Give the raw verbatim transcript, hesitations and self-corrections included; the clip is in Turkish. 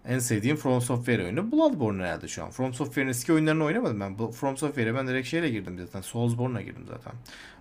En sevdiğim From Software oyunu Bloodborne herhalde şu an. From Software'in eski oyunlarını oynamadım ben. Bu From Software'e ben direkt şeyle girdim zaten. Soulsborne'la girdim zaten.